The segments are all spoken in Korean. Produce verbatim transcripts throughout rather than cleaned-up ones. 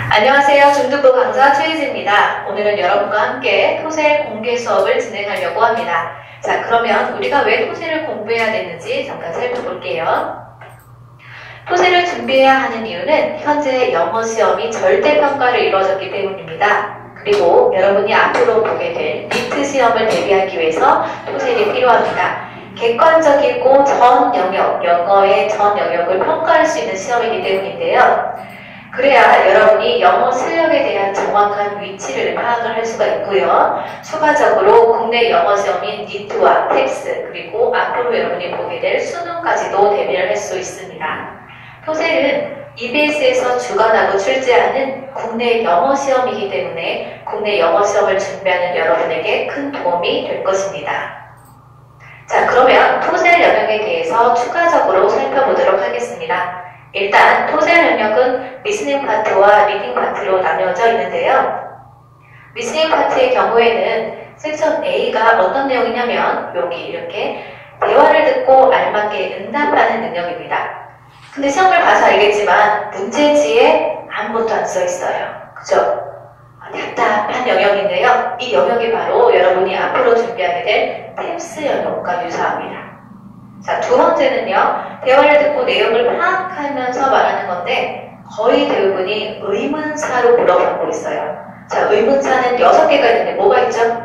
안녕하세요. 중등부 강사 최희지입니다. 오늘은 여러분과 함께 토셀 공개 수업을 진행하려고 합니다. 자, 그러면 우리가 왜 토셀을 공부해야 되는지 잠깐 살펴볼게요. 토셀을 준비해야 하는 이유는 현재 영어 시험이 절대평가로 이루어졌기 때문입니다. 그리고 여러분이 앞으로 보게 될 니트 시험을 대비하기 위해서 토셀이 필요합니다. 객관적이고 전 영역, 영어의 전 영역을 평가할 수 있는 시험이기 때문인데요. 그래야 여러분이 영어 실력에 대한 정확한 위치를 파악을 할 수가 있고요. 추가적으로 국내 영어 시험인 니트와 텍스 그리고 앞으로 여러분이 보게 될 수능까지도 대비를 할 수 있습니다. 토셀은 이비에스에서 주관하고 출제하는 국내 영어 시험이기 때문에 국내 영어 시험을 준비하는 여러분에게 큰 도움이 될 것입니다. 자, 그러면 토셀 영역에 대해서 추가적으로 살펴보도록 하겠습니다. 일단 토셀 영역은 리스닝 파트와 리딩 파트로 나뉘어져 있는데요. 리스닝 파트의 경우에는 섹션 A가 어떤 내용이냐면 여기 이렇게 대화를 듣고 알맞게 응답하는 능력입니다. 근데 시험을 봐서 알겠지만 문제지에 아무것도 안 써 있어요. 그죠? 답답한 영역인데요. 이 영역이 바로 여러분이 앞으로 준비하게 될 템스 영역과 유사합니다. 자, 두 번째는요. 대화를 듣고 내용을 파악하면서 말하는 건데 거의 대부분이 의문사로 물어보고 있어요. 자, 의문사는 여섯 개가 있는데 뭐가 있죠?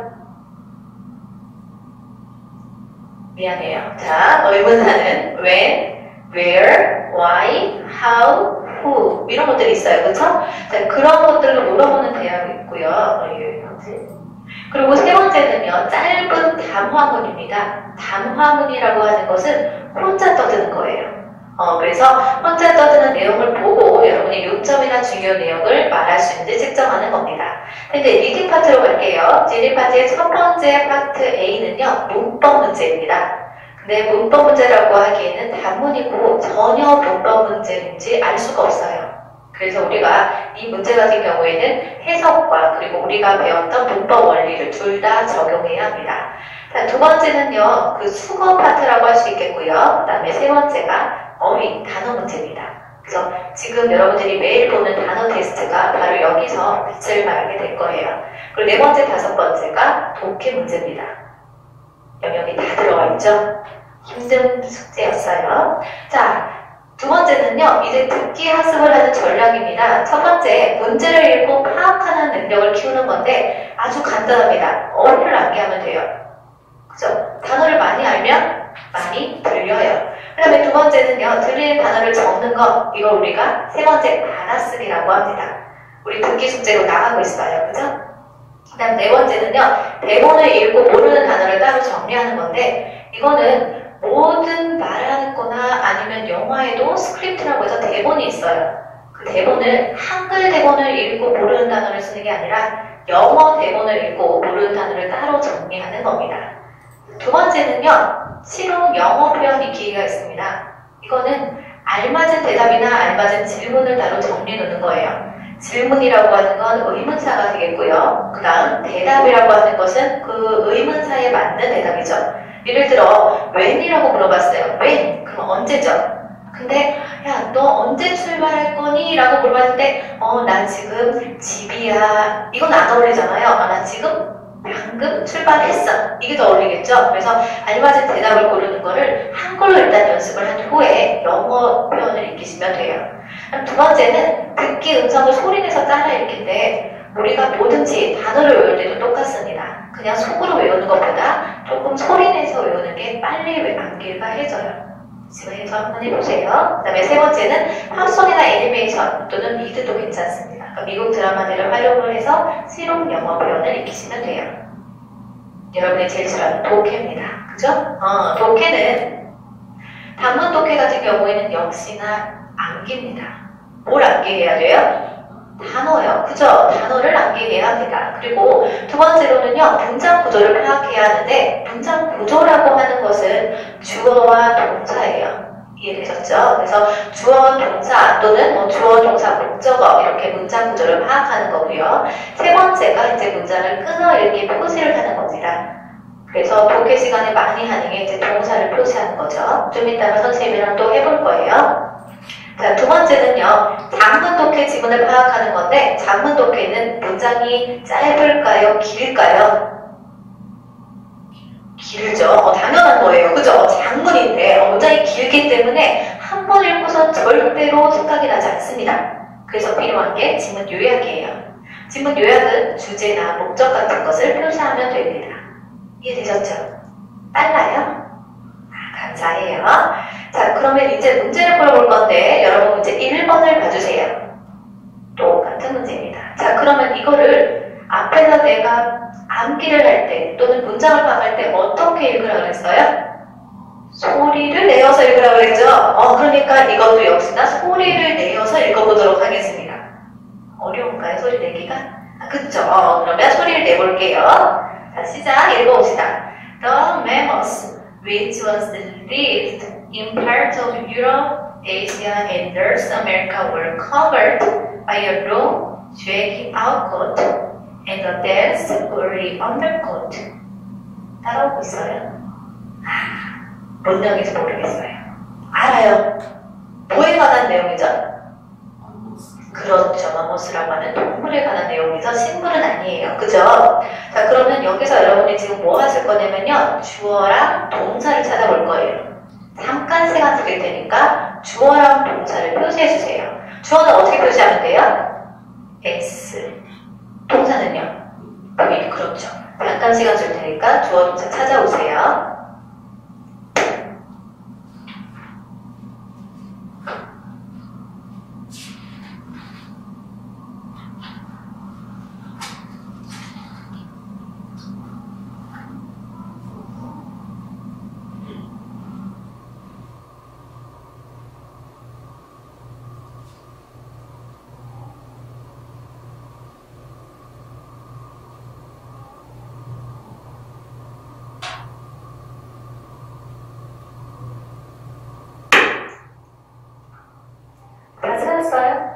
미안해요. 자, 의문사는 when, where, why, how, who 이런 것들이 있어요. 그렇죠? 자, 그런 것들을 물어보는 대화가 있고요. 어, 이게 뭐지? 그리고 세 번째는요. 짧은 담화문입니다. 담화문이라고 하는 것은 혼자 떠드는 거예요. 어, 그래서 혼자 떠드는 내용을 보고 여러분이 요점이나 중요한 내용을 말할 수 있는지 측정하는 겁니다. 근데 리딩 파트로 갈게요. 리딩 파트의 첫 번째 파트 A는요. 문법 문제입니다. 근데 문법 문제라고 하기에는 단문이고 전혀 문법 문제인지 알 수가 없어요. 그래서 우리가 이 문제 같은 경우에는 해석과 그리고 우리가 배웠던 문법 원리를 둘 다 적용해야 합니다. 자, 두 번째는요. 그 수거 파트라고 할 수 있겠고요. 그 다음에 세 번째가 어휘, 단어 문제입니다. 그래서 지금 여러분들이 매일 보는 단어 테스트가 바로 여기서 빛을 발하게 될 거예요. 그리고 네 번째, 다섯 번째가 독해 문제입니다. 영역이 다 들어가 있죠? 힘든 숙제였어요. 자, 두 번째는요, 이제 듣기 학습을 하는 전략입니다. 첫 번째, 문제를 읽고 파악하는 능력을 키우는 건데 아주 간단합니다. 어휘를 암기하면 돼요. 그죠? 단어를 많이 알면 많이 들려요. 그 다음에 두 번째는요, 들리는 단어를 적는 것, 이걸 우리가 세 번째, 받아쓰기라고 합니다. 우리 듣기 숙제로 나가고 있어요. 그죠? 그 다음 네 번째는요, 대본을 읽고 모르는 단어를 따로 정리하는 건데 이거는 모든 말하는 거나 아니면 영화에도 스크립트라고 해서 대본이 있어요. 그 대본을 한글 대본을 읽고 모르는 단어를 쓰는 게 아니라 영어 대본을 읽고 모르는 단어를 따로 정리하는 겁니다. 두 번째는요. 실용 영어 표현 익히기가 있습니다. 이거는 알맞은 대답이나 알맞은 질문을 따로 정리해 놓는 거예요. 질문이라고 하는 건 의문사가 되겠고요. 그 다음 대답이라고 하는 것은 그 의문사에 맞는 대답이죠. 예를 들어 when이라고 물어봤어요. when? 그럼 언제죠? 근데 야, 너 언제 출발할 거니? 라고 물어봤을 때 어, 난 지금 집이야. 이건 안 어울리잖아요. 아, 난 지금 방금 출발했어. 이게 더 어울리겠죠? 그래서 알맞은 대답을 고르는 거를 한글로 일단 연습을 한 후에 영어 표현을 익히시면 돼요. 두 번째는 듣기 음성을 소리내서 따라 읽기인데 우리가 뭐든지 단어를 외울 때도 똑같습니다. 그냥 속으로 외우는 것보다 조금 소리내서 외우는 게 빨리 암기가 해져요. 지금 해서 한번 해보세요. 그 다음에 세 번째는 팝송이나 애니메이션 또는 리드도 괜찮습니다. 그러니까 미국 드라마들을 활용을 해서 실용 영어 표현을 익히시면 돼요. 여러분이 제일 싫어하는 독해입니다. 그죠? 어, 독해는 단문 독해 같은 경우에는 역시나 암기입니다. 뭘 암기해야 돼요? 단어요. 그죠? 단어를 암기해야 합니다. 그리고 두 번째로는요. 문장 구조를 파악해야 하는데 문장 구조라고 하는 것은 주어와 동사예요. 이해되셨죠? 그래서 주어, 동사 또는 뭐 주어, 동사, 목적어 이렇게 문장 구조를 파악하는 거고요. 세 번째가 이제 문장을 끊어읽기 표시를 하는 겁니다. 그래서 독해 시간에 많이 하는 게 이제 동사를 표시하는 거죠. 좀 이따가 선생님이랑 또 해볼 거예요. 자, 두 번째는요. 장문 독해 지문을 파악하는 건데 장문 독해는 문장이 짧을까요? 길까요? 길죠. 어, 당연한 거예요. 그죠? 장문인데 어, 문장이 길기 때문에 한 번 읽고선 절대로 생각이 나지 않습니다. 그래서 필요한 게 지문 요약이에요. 지문 요약은 주제나 목적 같은 것을 표시하면 됩니다. 이해되셨죠? 빨라요? 아, 감사해요. 자, 그러면 이제 문제를 풀어볼 건데 여러분 문제 일 번을 봐주세요. 똑같은 문제입니다. 자, 그러면 이거를 앞에서 내가 암기를 할 때 또는 문장을 파악할 때 어떻게 읽으라고 그랬어요? 소리를 내어서 읽으라고 그랬죠? 어, 그러니까 이것도 역시나 소리를 내어서 읽어보도록 하겠습니다. 어려운가요? 소리 내기가? 아, 그쵸? 어, 그러면 소리를 내볼게요. 자, 시작! 읽어봅시다. The mammoths, which was lived in parts of Europe, Asia, and North America were covered by a long, shaggy outcoat and a dense, woolly undercoat. 따라오고 있어요? 아, 뭔 내용인지 모르겠어요. 알아요. 뭐에 관한 내용이죠? 그렇죠. 마모스라고 하는 동물에 관한 내용이죠. 식물은 아니에요. 그죠? 자, 그러면 여기서 여러분이 지금 뭐 하실 거냐면요. 주어랑 동사를 찾아볼 거예요. 잠깐 시간 드릴 테니까 주어랑 동사를 표시해 주세요. 주어는 어떻게 표시하면 돼요? S. 동사는요? V. 그렇죠. 잠깐 시간 줄 테니까 주어 동사 찾아오세요. 다 찾았어요?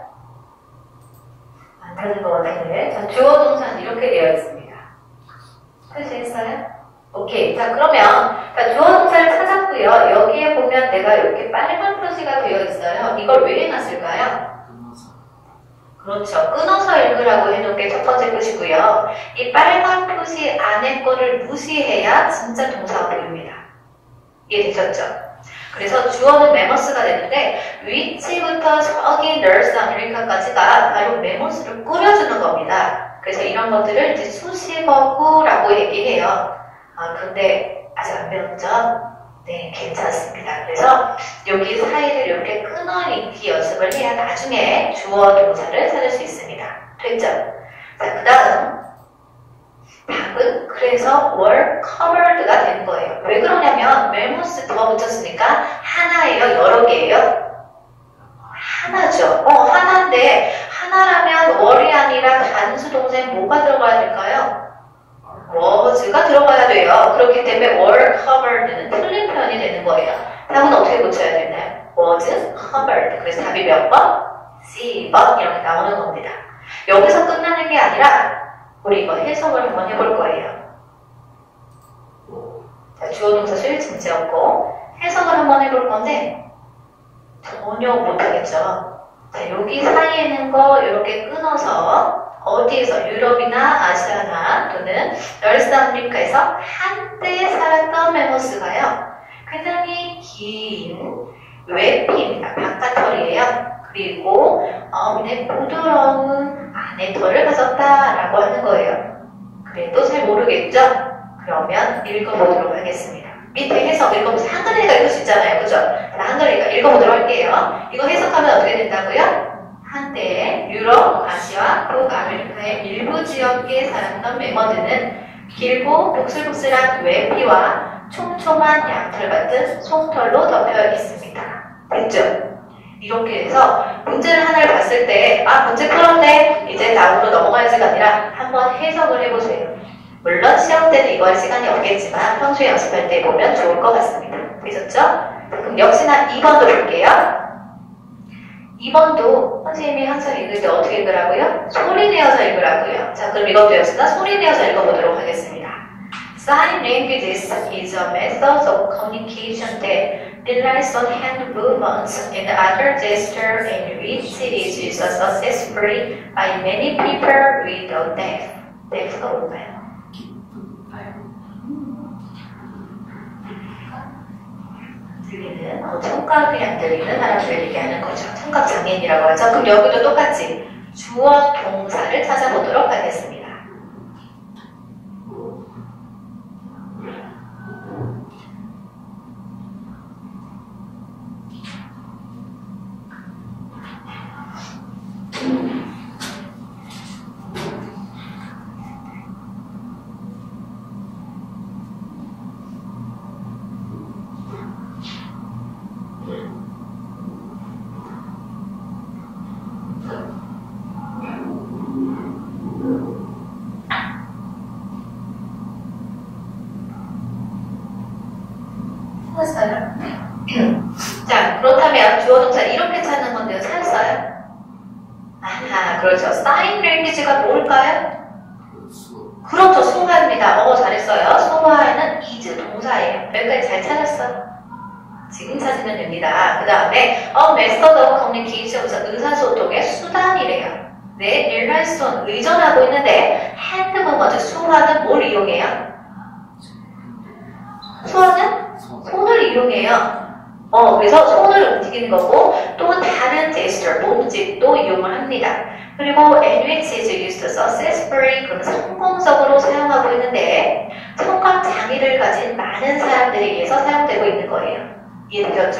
안 찾은 것 같은데. 자, 주어 동사는 이렇게 되어 있습니다. 표시했어요? 오케이. 자, 그러면 자, 주어 동사를 찾았고요. 여기에 보면 내가 이렇게 빨간 표시가 되어 있어요. 이걸 왜 해놨을까요? 그렇죠. 끊어서 읽으라고 해놓은 게 첫 번째 표시고요. 이 빨간 표시 안에 거를 무시해야 진짜 동사가 보입니다. 이해되셨죠? 그래서 주어는 메모스가 되는데 위치부터 저기 널스 아메리카까지가 바로 메모스를 꾸며주는 겁니다. 그래서 이런 것들을 이제 수식어구라고 얘기해요. 아, 근데 아직 안 배웠죠? 네, 괜찮습니다. 그래서 여기 사이를 이렇게 끊어읽기 연습을 해야 나중에 주어 동사를 찾을 수 있습니다. 됐죠? 자, 그 다음 답은 그래서 were covered가 된 거예요. 왜 그러냐면 메모스 더 붙였으니까 하나예요? 여러 개예요? 하나죠. 어, 하나인데 하나라면 were이 아니라 단수 동사에 뭐가 들어가야 될까요? was가 들어가야 돼요. 그렇기 때문에 were covered는 틀린 표현이 되는 거예요. 답은 어떻게 고쳐야 되나요? was covered. 그래서 답이 몇 번? C 번 이렇게 나오는 겁니다. 여기서 끝나는 게 아니라 우리 이거 해석을 한번 해볼 거예요. 자, 주어 동사 수일 진지였고 해석을 한번 해볼 건데 전혀 못하겠죠. 자, 여기 사이에 있는 거 이렇게 끊어서 어디에서 유럽이나 아시아나 또는 널스 아메리카에서 한때 살았던 메모스가요. 굉장히 긴 외피입니다. 바깥털이에요. 그리고 어머니의 부드러운 안의 털을 가졌다라고 하는 거예요. 그래도 잘 모르겠죠? 그러면 읽어보도록 하겠습니다. 밑에 해석 읽어보세요. 한글이가 읽을 수 있잖아요. 그죠? 한글이가 읽어보도록 할게요. 이거 해석하면 어떻게 된다고요? 한때 유럽, 아시아, 북아메리카의 일부 지역에 살았던 메머드는 길고 복슬복슬한 외피와 촘촘한 양털 같은 솜털로 덮여 있습니다. 됐죠? 이렇게 해서 문제를 하나를 봤을 때 아, 문제 풀었네. 이제 다음으로 넘어가야지가 아니라 한번 해석을 해보세요. 물론 시험 때는 이거 할 시간이 없겠지만 평소에 연습할 때 보면 좋을 것 같습니다. 되셨죠? 그럼 역시나 이 번도 볼게요. 이 번도 선생님이 항상 읽을 때 어떻게 읽으라고요? 소리 내어서 읽으라고요. 자, 그럼 이것도 역시나 소리 내어서 읽어보도록 하겠습니다. Sign languages is a method of communication that relies on hand movements and other gestures in which it is used successfully by many people with a deaf. deaf가 뭔가요? 들리는, 어, 청각이 안 들리는 사람들 얘기하는 거죠. 청각 장애인이라고 하죠. 그럼 여기도 똑같이 주어 동사를 찾아보도록 하겠습니다. 찾았어요? 자, 그렇다면 주어 동사 이렇게 찾는 건데요. 찾았어요? 아하, 그렇죠. 사인 랭귀지가 뭘까요? 그렇죠. 소화입니다. 어, 잘했어요. 소화에는 is 동사예요. 여기까지 잘 찾았어. 지금 찾으면 됩니다. 그 다음에 어, method of communication, 의사소통의 수단이래요. 네, relies on, 의존하고 있는데 hand movement, 수화는 뭘 이용해요? 수화는 손을 이용해요. 어, 그래서 손을 움직이는 거고 또 다른 제스처, 몸짓도 이용을 합니다. 그리고 in which is used successfully, 그럼 성공적으로 사용하고 있는데 청각 장애를 가진 많은 사람들에 의해서 사용되고 있는 거예요. 이해되셨죠?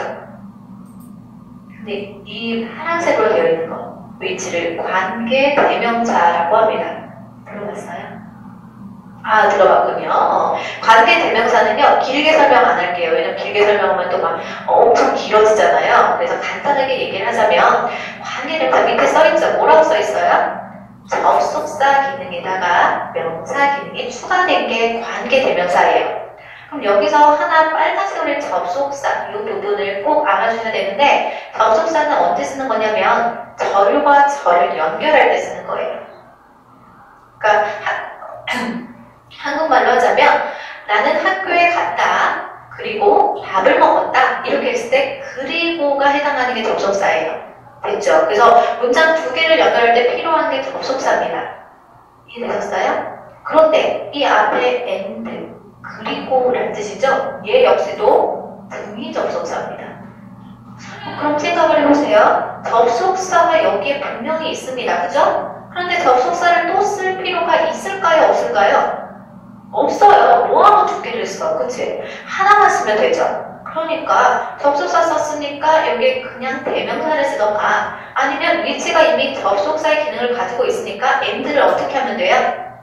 근데 이 파란색으로 되어 있는 거 which를 관계 대명사라고 합니다. 들어봤어요? 아, 들어봤군요. 어, 관계 대명사는요, 길게 설명 안 할게요. 왜냐면 길게 설명하면 또 막 어, 엄청 길어지잖아요. 그래서 간단하게 얘기를 하자면, 관계 대명사 밑에 써있죠? 뭐라고 써있어요? 접속사 기능에다가 명사 기능이 추가된 게 관계 대명사예요. 그럼 여기서 하나 빨간색으로 접속사, 이 부분을 꼭 알아주셔야 되는데, 접속사는 언제 쓰는 거냐면, 절과 절을 연결할 때 쓰는 거예요. 그러니까, 하, 한국말로 하자면 나는 학교에 갔다 그리고 밥을 먹었다 이렇게 했을 때 그리고가 해당하는 게 접속사예요. 됐죠? 그래서 문장 두 개를 연결할 때 필요한 게 접속사입니다. 이해되셨어요? 그런데 이 앞에 and 그리고라는 뜻이죠? 얘 역시도 등이 접속사입니다. 그럼 생각을 해보세요. 접속사가 여기에 분명히 있습니다. 그죠? 그런데 접속사를 또 쓸 필요가 있을까요? 없을까요? 없어요. 뭐하고 두 개를 써? 그치? 하나만 쓰면 되죠. 그러니까 접속사 썼으니까 여기 그냥 대명사를 쓰던가 아니면 위치가 이미 접속사의 기능을 가지고 있으니까 and를 어떻게 하면 돼요?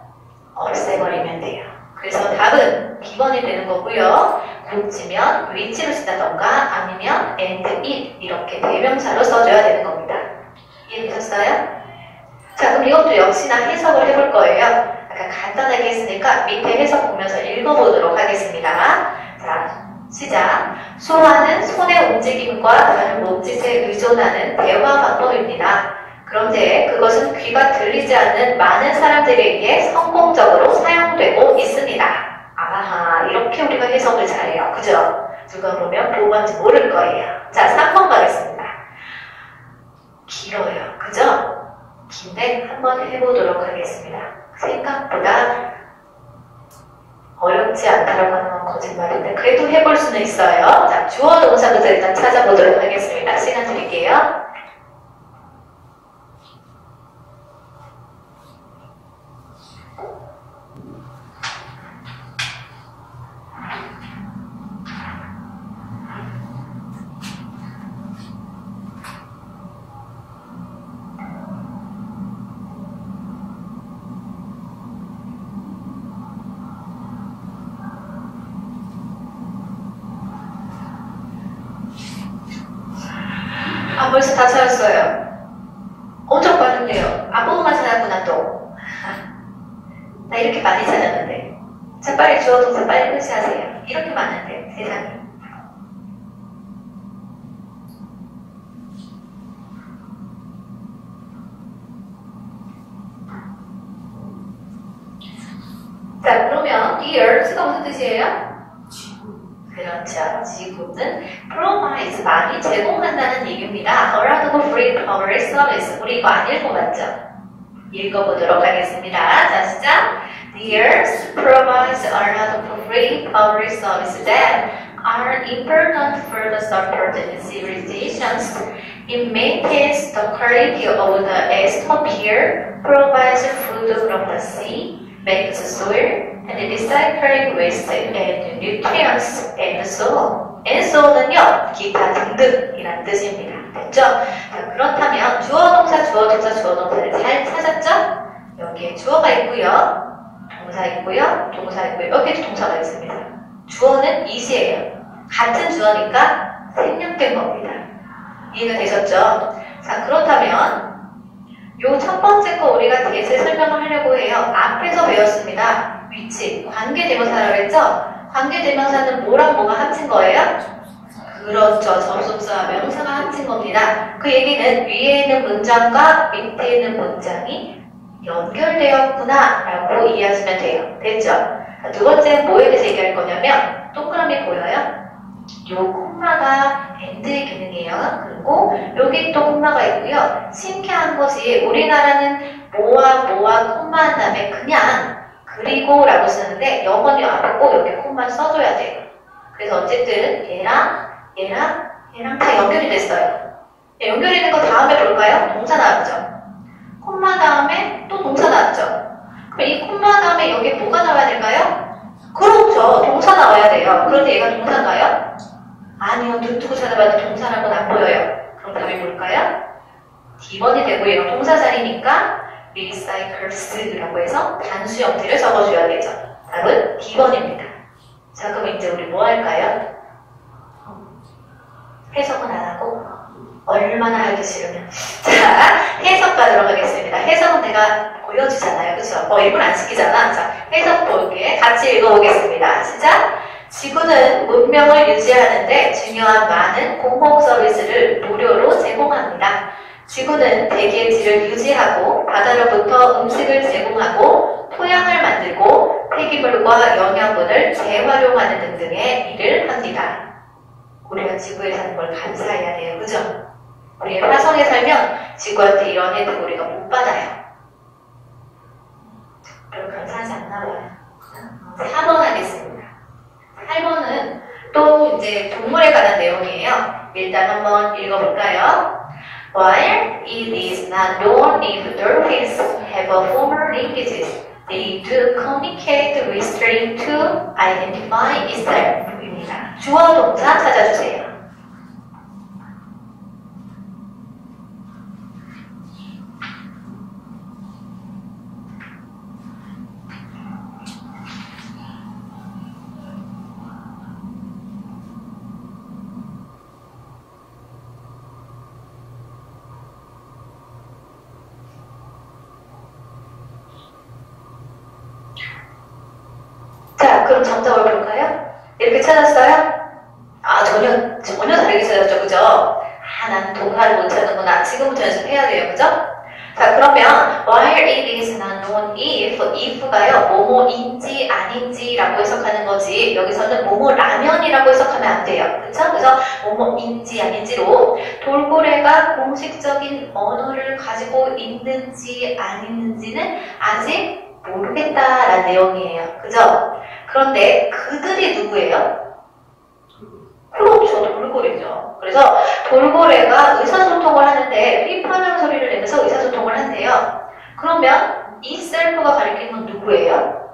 없애버리면 돼요. 그래서 답은 비 번이 되는 거고요. 고치면 위치를 쓰다던가 아니면 and, it 이렇게 대명사로 써줘야 되는 겁니다. 이해되셨어요? 자, 그럼 이것도 역시나 해석을 해볼 거예요. 아까 간단하게 했으니까 밑에 해석 보면서 읽어보도록 하겠습니다. 자, 시작. 소화는 손의 움직임과 다른 몸짓에 의존하는 대화 방법입니다. 그런데 그것은 귀가 들리지 않는 많은 사람들에 의해 성공적으로 사용되고 있습니다. 아하, 이렇게 우리가 해석을 잘해요. 그죠? 누가 보면 뭐만지 모를 거예요. 자, 삼 번 가겠습니다. 길어요. 그죠? 긴데 한번 해보도록 하겠습니다. 생각보다 어렵지 않다라고 하는 건 거짓말인데 그래도 해볼 수는 있어요. 자, 주어 동사부터 일단 찾아보도록 하겠습니다. 시간 드릴게요. 아, 벌써 다 찾았어요. 엄청 빠른데요. 앞부분만 찾았구나 또. 나 이렇게 많이 찾았는데. 자, 빨리 주어 동사 빨리 표시하세요. 이렇게 많은데 세상에. 자, 그러면 dear, 스가 무슨 뜻이에요? 그렇죠. 지구는 provides 많이 제공한다는 얘기입니다. A lot of free power service. 우리 이거 안 읽어봤죠? 읽어보도록 하겠습니다. 자, 시작. The Earth provides a lot of free power services that are important for the support of civilizations. It maintains the quality of the atmosphere, provides food from the sea, makes soil, and recycling waste and nutrients and so on. and so on은요, 기타 등등이라는 뜻입니다. 됐죠? 자, 그렇다면 주어 동사, 주어 동사, 주어 동사를 잘 찾았죠? 여기에 주어가 있고요, 동사 있고요, 동사 있고요. 여기도 동사가 있습니다. 주어는 is예요. 같은 주어니까 생략된 겁니다. 이해가 되셨죠? 자, 그렇다면 요 첫 번째 거 우리가 대세 설명을 하려고 해요. 앞에서 배웠습니다. 위치, 관계대명사라고 했죠? 관계대명사는 뭐랑 뭐가 합친 거예요? 그렇죠. 접속사와 명사가 합친 겁니다. 그 얘기는 위에 있는 문장과 밑에 있는 문장이 연결되었구나 라고 이해하시면 돼요. 됐죠? 자, 두 번째는 뭐에 대해서 얘기할 거냐면 동그라미 보여요? 요 콤마가 엔드의 기능이에요. 그리고 여기 또 콤마가 있고요. 신기한 것이 우리나라는 뭐와 뭐와 콤마 한 다음에 그냥 그리고 라고 쓰는데 영어는 앞에 꼭 여기 콤마 써줘야 돼요. 그래서 어쨌든 얘랑 얘랑 얘랑 다 연결이 됐어요. 연결이 된 거 다음에 볼까요? 동사 나왔죠. 콤마 다음에 또 동사 나왔죠. 그럼 이 콤마 다음에 여기 뭐가 나와야 될까요? 그렇죠. 동사 나와야 돼요. 그런데 얘가 동사인가요? 아니요. 눈 뜨고 찾아봐도 동사라고는 안 보여요. 그럼 답이 뭘까요? 디 번이 되고 얘가 동사 자리니까 recycles라고 해서 단수 형태를 적어줘야겠죠. 답은 디 번입니다. 자, 그럼 이제 우리 뭐 할까요? 해석은 안 하고 얼마나 하기 싫으면 자, 해석 가도록 하겠습니다. 해석은 내가 보여주잖아요. 그쵸? 어, 일부러 안 시키잖아. 자, 해석 볼게. 같이 읽어보겠습니다. 시작! 지구는 문명을 유지하는데 중요한 많은 공공 서비스를 무료로 제공합니다. 지구는 대기의 질을 유지하고 바다로부터 음식을 제공하고 토양을 만들고 폐기물과 영양분을 재활용하는 등등의 일을 합니다. 우리가 지구에 사는 걸 감사해야 돼요. 그죠? 우리 화성에 살면 지구한테 이런 혜택 우리가 못 받아요. 별로 감사하지 않나 봐요. 사 번 하겠습니다. 팔 번은 또 이제 동물에 관한 내용이에요. 일단 한번 읽어볼까요? While it is not known if dolphins have a formal languages, they do communicate with stream to identify itself.입니다. 주어 동사 찾아주세요. 자, 그럼 정답을 볼까요? 이렇게 찾았어요? 아, 전혀, 전혀 다르게 찾았죠, 그죠? 아, 나는 동사를 못 찾는구나. 지금부터 연습해야 돼요, 그죠? 자, 그러면 while it is not known if, if가요, 뭐뭐인지 아닌지라고 해석하는 거지 여기서는 뭐뭐라면이라고 해석하면 안 돼요, 그쵸? 그래서 뭐뭐인지 아닌지로 돌고래가 공식적인 언어를 가지고 있는지 안 있는지는 아직 모르겠다라는 내용이에요, 그죠? 그런데 그들이 누구예요? 그렇죠, 돌고래죠. 그래서 돌고래가 의사소통을 하는데 휘파람 소리를 내면서 의사소통을 한대요. 그러면 이 셀프가 가리키는 건 누구예요?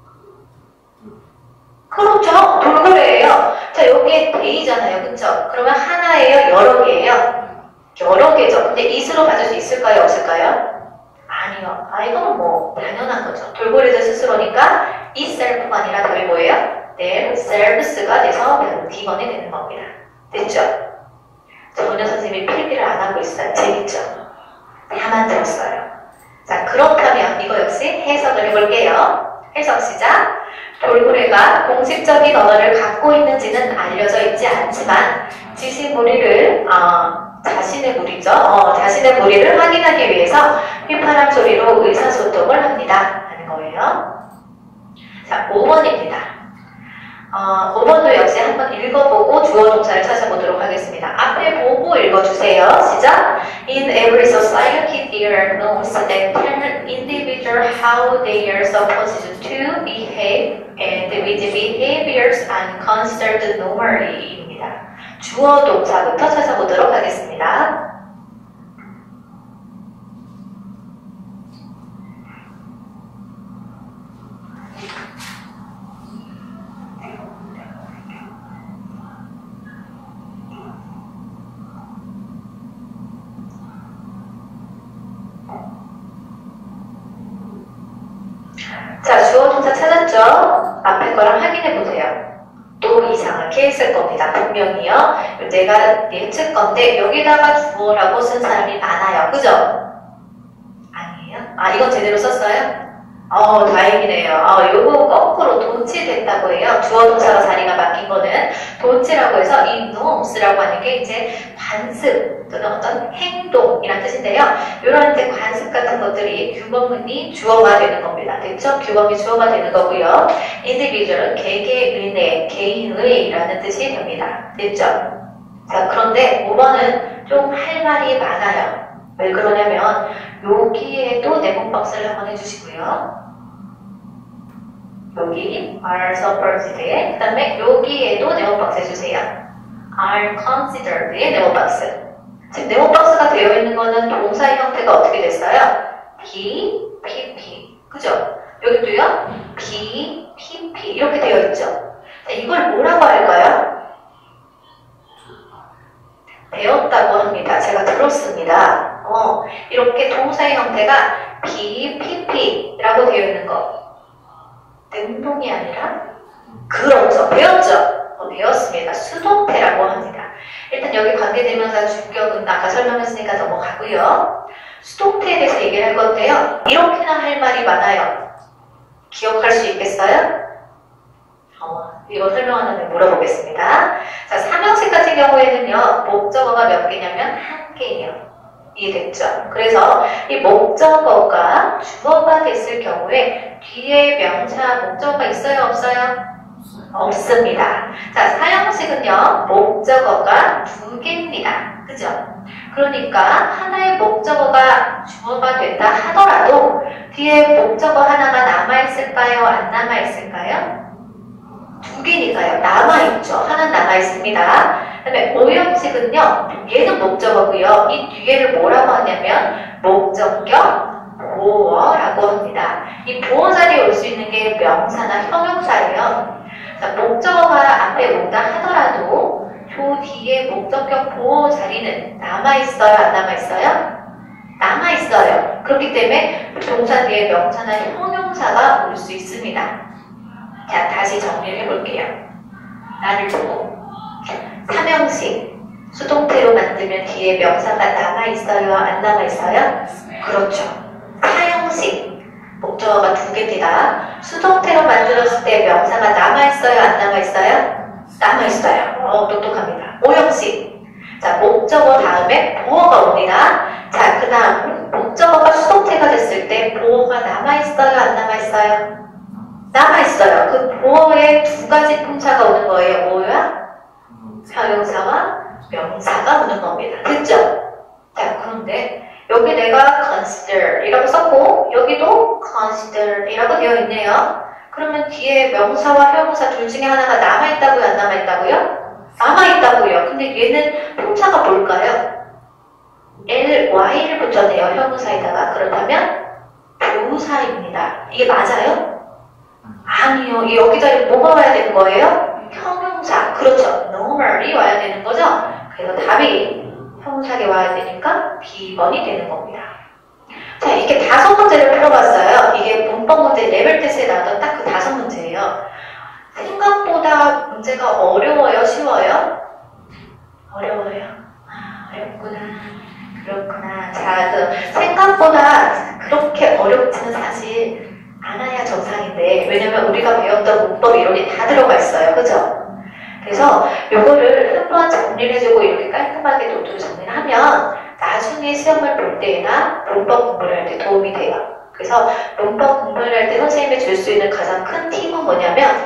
그렇죠, 돌고래예요. 자, 여기에 데이잖아요, 그쵸? 그러면 하나예요, 여러 개예요? 여러 개죠. 근데 it으로 받을 수 있을까요, 없을까요? 아니요. 아, 이거는 뭐 당연한 거죠. 돌고래자 스스로니까 이 셀프가 아니라 답이 뭐예요? their selves가 돼서 결국 디 번이 되는 겁니다. 됐죠? 전혀 선생님이 필기를 안 하고 있어요. 재밌죠? 다만 들었어요. 자, 그렇다면 이거 역시 해석을 해볼게요. 해석 시작. 돌고래가 공식적인 언어를 갖고 있는지는 알려져 있지 않지만 지식 무리를 어, 자신의 무리죠. 어, 자신의 무리를 확인하기 위해서 휘파람 소리로 의사소통을 합니다. 하는 거예요. 자, 오 번입니다. 어, 오 번도 역시 한번 읽어보고 주어 동사를 찾아보도록 하겠습니다. 앞에 보고 읽어주세요. 시작! In every society there are norms that tell individual how they are supposed to behave and with behaviors unconsidered normally 입니다. 주어 동사부터 찾아보도록 하겠습니다. 자, 주어 동사 찾았죠? 앞에 거랑 확인해 보세요. 또 이상하게 했을 겁니다. 분명히요. 내가 예측 건데 여기다가 주어라고 쓴 사람이 많아요. 그죠? 아니에요? 아, 이건 제대로 썼어요? 어, 다행이네요. 어, 요거 거꾸로 도치됐다고 해요. 주어 동사가 자리가 바뀐 거는 도치라고 해서 이 norms라고 하는 게 이제 관습 또는 어떤 행동이란 뜻인데요. 이런 이제 관습 같은 것들이 규범이 주어가 되는 겁니다. 됐죠? 규범이 주어가 되는 거고요. individual은 개개인의, 개인의라는 뜻이 됩니다. 됐죠? 자, 그런데 오 번은 좀 할 말이 많아요. 왜 그러냐면 여기에도 네모 박스를 한번 해주시고요. 여기 are supported, 그 다음에 여기에도 네모 박스 해주세요. are considered의 네모 박스. 지금 네모 박스가 되어 있는 거는 동사의 형태가 어떻게 됐어요? be, pp. 그죠? 여기도요? be, pp 이렇게 되어 있죠. 자, 이걸 뭐라고 할까요? 배웠다고 합니다. 제가 들었습니다. 어, 이렇게 동사의 형태가 be, pp라고 되어 있는 거. 능동이 아니라? 그렇죠. 배웠죠? 어, 배웠습니다. 수동태라고 합니다. 일단 여기 관계대명사 주격은 아까 설명했으니까 넘어가고요. 수동태에 대해서 얘기를 할 건데요. 이렇게나 할 말이 많아요. 기억할 수 있겠어요? 어, 이거 설명한 다음에 물어보겠습니다. 자, 삼형식 같은 경우에는요. 목적어가 몇 개냐면 한 개예요. 이해됐죠? 그래서 이 목적어가 주어가 됐을 경우에 뒤에 명사 목적어가 있어요? 없어요? 없습니다. 자, 사형식은요. 목적어가 두 개입니다. 그죠? 그러니까 하나의 목적어가 주어가 된다 하더라도 뒤에 목적어 하나가 남아있을까요? 안 남아있을까요? 두 개니까요. 남아있죠. 하나는 남아있습니다. 그 다음에 오형식은요. 얘는 목적어고요. 이 뒤에를 뭐라고 하냐면 목적격 보어라고 합니다. 이 보어 자리에 올 수 있는 게 명사나 형용사예요. 자, 목적어가 앞에 온다 하더라도 그 뒤에 목적격 보어 자리는 남아있어요? 안 남아있어요? 남아있어요. 그렇기 때문에 동사 뒤에 명사나 형용사가 올 수 있습니다. 자, 다시 정리를 해볼게요. 나를 보고 삼형식 수동태로 만들면 뒤에 명사가 남아있어요? 안 남아있어요? 그렇죠. 사형식 목적어가 두 개입니다. 수동태로 만들었을 때 명사가 남아있어요? 안 남아있어요? 남아있어요. 어, 똑똑합니다. 오형식 자, 목적어 다음에 보어가 옵니다. 자, 그 다음 목적어가 수동태가 됐을 때 보어가 남아있어요? 안 남아있어요? 남아있어요. 그 보어에 두 가지 품사가 오는 거예요. 뭐야? 형용사와 명사가 오는 겁니다. 됐죠? 자, 그런데 여기 내가 consider 이라고 썼고 여기도 consider 이라고 되어 있네요. 그러면 뒤에 명사와 형용사 둘 중에 하나가 남아있다고요? 안 남아있다고요? 남아있다고요. 근데 얘는 품사가 뭘까요? ly-를 붙였네요. 형용사에다가. 그렇다면 부사입니다. 이게 맞아요? 아니요. 여기다 뭐가 와야 되는 거예요? 형용사. 그렇죠. normal이 와야 되는 거죠? 그래서 답이 형용사에 와야 되니까 비 번이 되는 겁니다. 자, 이렇게 다섯 문제를 풀어봤어요. 이게 문법 문제 레벨 테스트에 나왔던 딱 그 다섯 문제예요. 생각보다 문제가 어려워요? 쉬워요? 어려워요. 아, 어렵구나. 그렇구나. 자, 그 생각보다 그렇게 어렵지는 사실 않아야 정상인데, 왜냐면 우리가 배웠던 문법 이론이 다 들어가 있어요. 그죠? 그래서 요거를 한번 정리를 해주고 이렇게 깔끔하게 노트로 정리를 하면 나중에 시험을 볼 때나 문법 공부를 할 때 도움이 돼요. 그래서 문법 공부를 할 때 선생님이 줄 수 있는 가장 큰 팁은 뭐냐면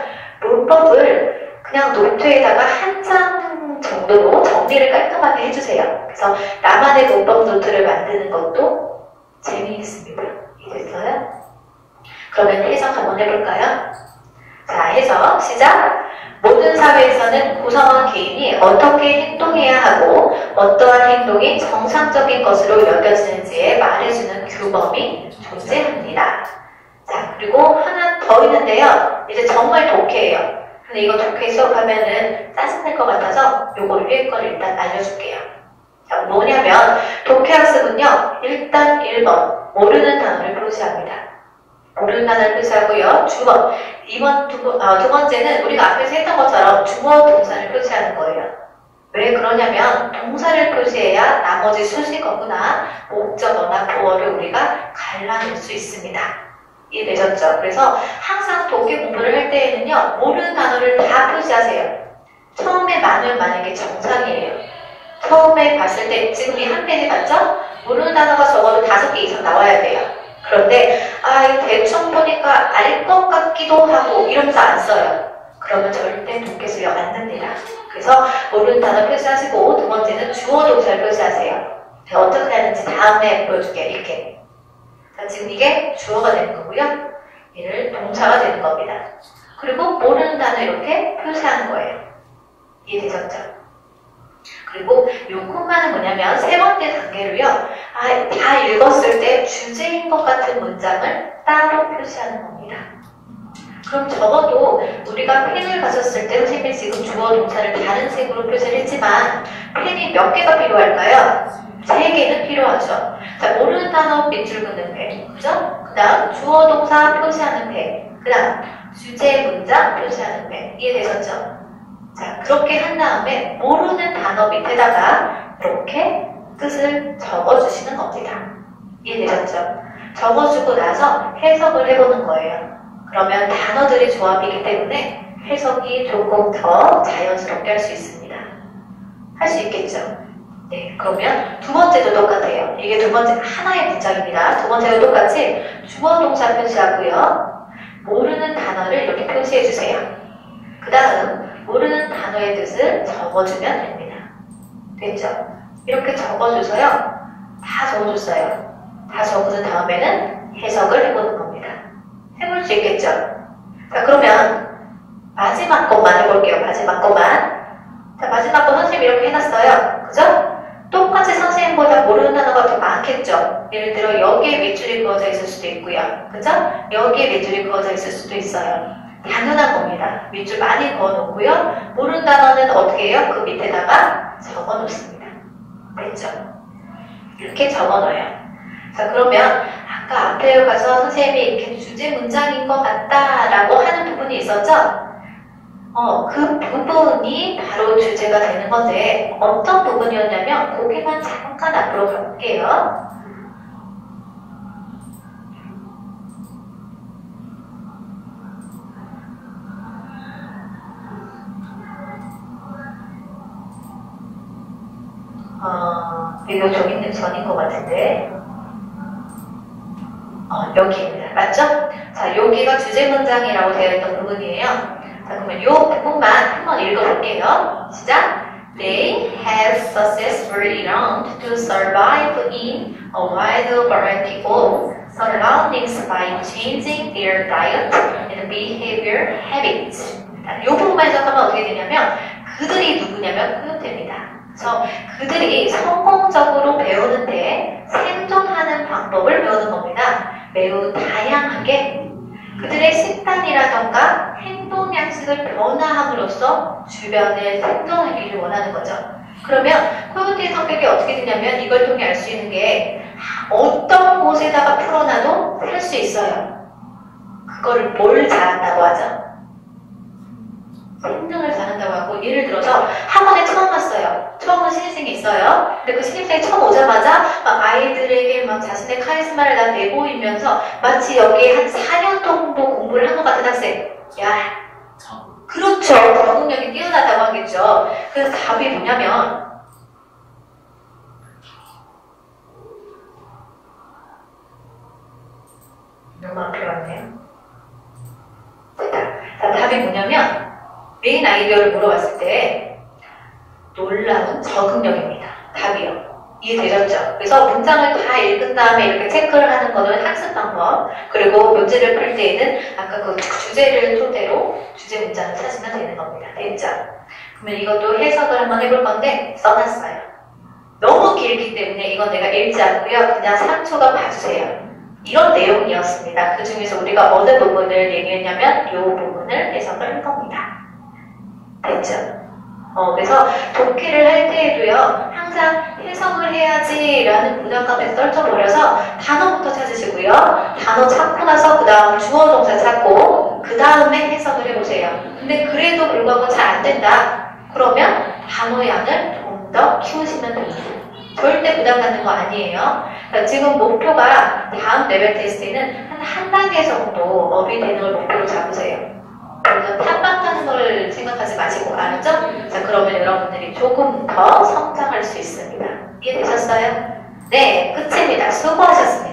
문법을 그냥 노트에다가 한 장 정도로 정리를 깔끔하게 해주세요. 그래서 나만의 문법 노트를 만드는 것도 재미있습니다. 이해됐어요? 그러면 해석 한번 해볼까요? 자, 해석 시작! 모든 사회에서는 구성원 개인이 어떻게 행동해야 하고 어떠한 행동이 정상적인 것으로 여겨지는지에 말해주는 규범이 존재합니다. 자, 그리고 하나 더 있는데요. 이제 정말 독해예요. 근데 이거 독해 수업하면은 짜증날 것 같아서 요거 위에 거를 일단 알려줄게요. 자, 뭐냐면 독해학습은요. 일단 일 번 모르는 단어를 표시합니다. 모르는 단어를 표시하고요. 주어, 이번 두, 아, 두 번째는 우리가 앞에서 했던 것처럼 주어 동사를 표시하는 거예요. 왜 그러냐면 동사를 표시해야 나머지 수식어구나 목적어나 보어를 우리가 갈라낼 수 있습니다. 이해되셨죠? 그래서 항상 독해 공부를 할 때에는요. 모르는 단어를 다 표시하세요. 처음에 많으면 만약에 정상이에요. 처음에 봤을 때 지금 이 한 페이지 봤죠? 모르는 단어가 적어도 다섯 개 이상 나와야 돼요. 그런데 아, 이 대충 보니까 알 것 같기도 하고 이러면서 안 써요. 그러면 절대 독해 실력 안 납니다. 그래서 모르는 단어 표시하시고 두 번째는 주어 동사를 표시하세요. 제가 어떻게 하는지 다음에 보여줄게요. 이렇게. 자, 지금 이게 주어가 되는 거고요. 얘를 동사가 되는 겁니다. 그리고 모르는 단어 이렇게 표시하는 거예요. 이해되셨죠? 그리고 요 콤마는 뭐냐면 세 번째 단계로요. 아, 다 읽었을 때 주제인 것 같은 문장을 따로 표시하는 겁니다. 그럼 적어도 우리가 펜을 가졌을 때 선생님이 지금 주어 동사를 다른 색으로 표시를 했지만 펜이 몇 개가 필요할까요? 세 개는 필요하죠. 자, 모르는 단어 밑줄 긋는 펜, 그죠? 그 다음 주어 동사 표시하는 펜, 그 다음 주제 문장 표시하는 펜. 이해되셨죠? 자, 그렇게 한 다음에 모르는 단어 밑에다가 이렇게 뜻을 적어주시는 겁니다. 이해되셨죠? 적어주고 나서 해석을 해보는 거예요. 그러면 단어들의 조합이기 때문에 해석이 조금 더 자연스럽게 할 수 있습니다. 할 수 있겠죠? 네, 그러면 두 번째도 똑같아요. 이게 두 번째 하나의 문장입니다. 두 번째도 똑같이 주어 동사 표시하고요. 모르는 단어를 이렇게 표시해주세요. 그 다음 모르는 단어의 뜻을 적어주면 됩니다. 됐죠? 이렇게 적어줘서요. 다 적어줬어요. 다 적어준 다음에는 해석을 해보는 겁니다. 해볼 수 있겠죠? 자, 그러면 마지막 것만 해볼게요. 마지막 것만. 자, 마지막 거 선생님이 이렇게 해놨어요. 그죠? 똑같이 선생님보다 모르는 단어가 더 많겠죠? 예를 들어 여기에 밑줄이 그어져 있을 수도 있고요. 그죠? 여기에 밑줄이 그어져 있을 수도 있어요. 당연한 겁니다. 밑줄 많이 그어놓고요. 모르는 단어는 어떻게 해요? 그 밑에다가 적어놓습니다. 됐죠? 이렇게 적어놔요. 자, 그러면 아까 앞에 가서 선생님이 이렇게 주제 문장인 것 같다라고 하는 부분이 있었죠? 어, 그 부분이 바로 주제가 되는 건데 어떤 부분이었냐면 거기만 잠깐 앞으로 가볼게요. 어, 이거 좀 있는 전인 것 같은데 어, 여기입니다. 맞죠? 자, 여기가 주제 문장이라고 되어 있던 부분이에요. 자, 그러면 이 부분만 한번 읽어볼게요. 시작! They have successfully learned to survive in a wide variety of surroundings by changing their diet and behavior habits. 이 부분만 해석하면 어떻게 되냐면 그들이 누구냐면 코요테입니다. 그래서 그들이 성공적으로 배우는데 생존하는 방법을 배우는 겁니다. 매우 다양하게 그들의 식단이라던가 행동 양식을 변화함으로써 주변을 생존하기를 원하는 거죠. 그러면 코요테의 성격이 어떻게 되냐면 이걸 통해 알 수 있는 게 어떤 곳에다가 풀어놔도 살 수 있어요. 그거를 뭘 잘한다고 하죠? 생존을 잘한다고 하고 예를 들어서 학원에 처음 왔어요. 처음 온 신입생이 있어요. 근데 그 신입생이 처음 오자마자 막 아이들에게 막 자신의 카리스마를 다 내보이면서 마치 여기에 한 사 년 정도 공부를 한 것 같은 학생. 야, 그렇죠. 적응력이 뛰어나다고 하겠죠. 그래서 답이 뭐냐면 너무 앞에 왔네요. 자, 답이 답이 뭐냐면 메인 아이디어를 물어봤을 때 놀라운 적응력입니다. 답이요. 이해되셨죠? 그래서 문장을 다 읽은 다음에 이렇게 체크를 하는 거는 학습 방법. 그리고 문제를 풀 때에는 아까 그 주제를 토대로 주제 문장을 찾으면 되는 겁니다. 됐죠? 그러면 이것도 해석을 한번 해볼 건데 써놨어요. 너무 길기 때문에 이건 내가 읽지 않고요. 그냥 삼 초간 봐주세요. 이런 내용이었습니다. 그 중에서 우리가 어느 부분을 얘기했냐면 이 부분을 해석을 한 겁니다. 됐죠? 어, 그래서 독해를 할 때에도요, 항상 해석을 해야지라는 부담감에서 떨쳐버려서 단어부터 찾으시고요. 단어 찾고 나서 그 다음 주어 동사 찾고 그 다음에 해석을 해보세요. 근데 그래도 불구하고 잘 안 된다. 그러면 단어 양을 좀 더 키우시면 됩니다. 절대 부담 갖는 거 아니에요. 그러니까 지금 목표가 다음 레벨 테스트에는 한 한 단계 정도 업이 되는 걸 목표로 잡으세요. 그래서 탑박하는 걸 생각하지 마시고, 알았죠? 자, 그러면 여러분들이 조금 더 성장할 수 있습니다. 이해되셨어요? 네, 끝입니다. 수고하셨습니다.